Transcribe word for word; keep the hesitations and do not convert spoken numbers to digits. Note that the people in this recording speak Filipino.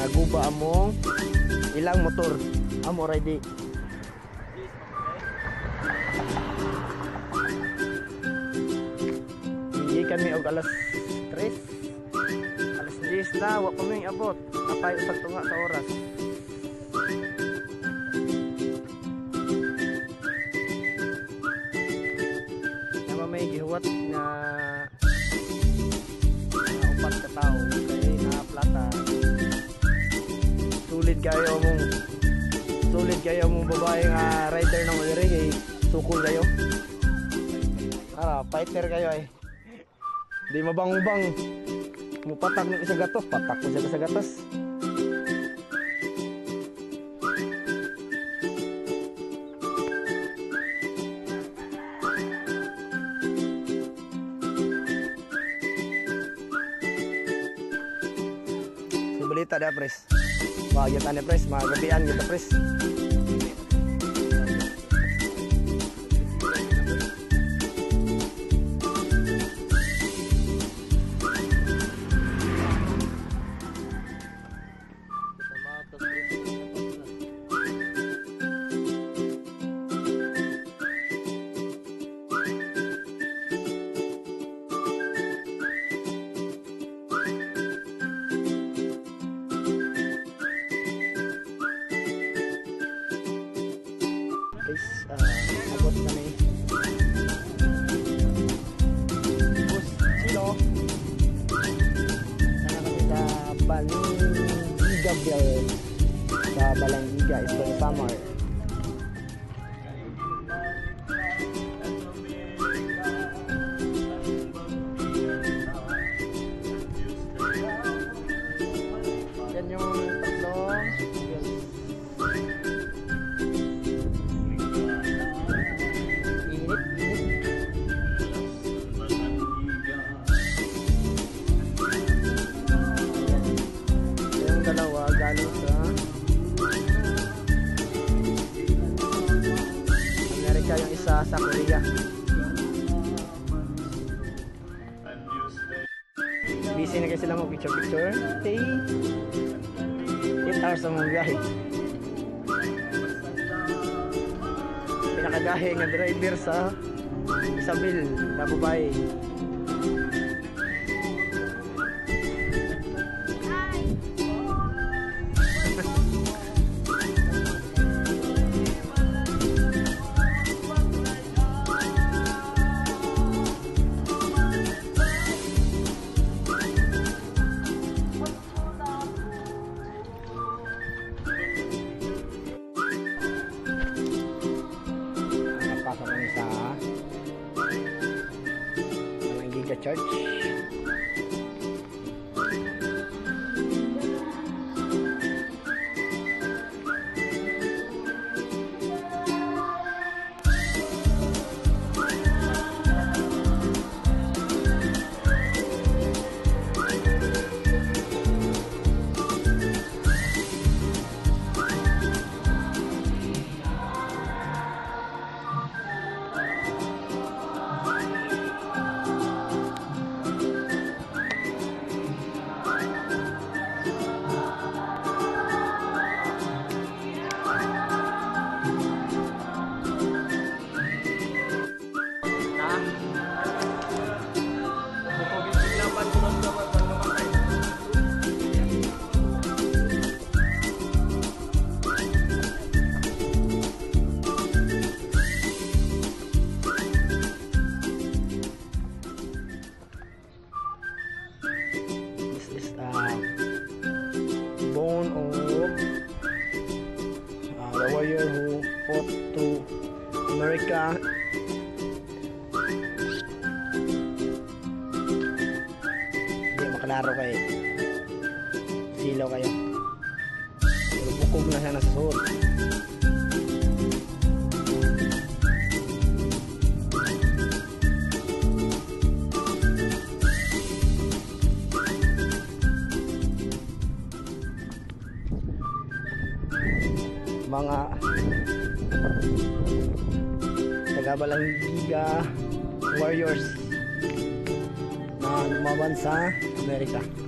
naguba among ilang motor amo ready. Hindi kami og alas tres, alas diyes na wa kami abot, apay usag tunga sa oras. Nama may gihuwat nga upat ka tao kay na plata. Sulit kayo mong sulit kayo mong babae nga rider ng uliri kay sukol kayo. Ah, fighter kayo ay. Di mabang-bang. Mupatak ng isa gatos, patak ko siya sa gatos. Balita dia pres. Bahagian ane pres, magabian kita pres. Guys, uh, abot kami. Bus, sino? Sana kami sa Balangiga Bell. Sa Balangiga, Eastern Samar. Yan yung tatlong dalawa galing sa Amerika, yung isa sa Korea. Busy na kayo sila mag picture picture. Okay, eight hours ang mga biyahe. Pinakagahe nga driver sa Isabel na babae. Pasok kami sa Balangiga Church. Bone of uh, the warrior who fought to America. Hindi makalaro kayo, silaw kayo, pero bukog na siya nasa suot. Mga taga Balangiga warriors na lumaban sa Amerika.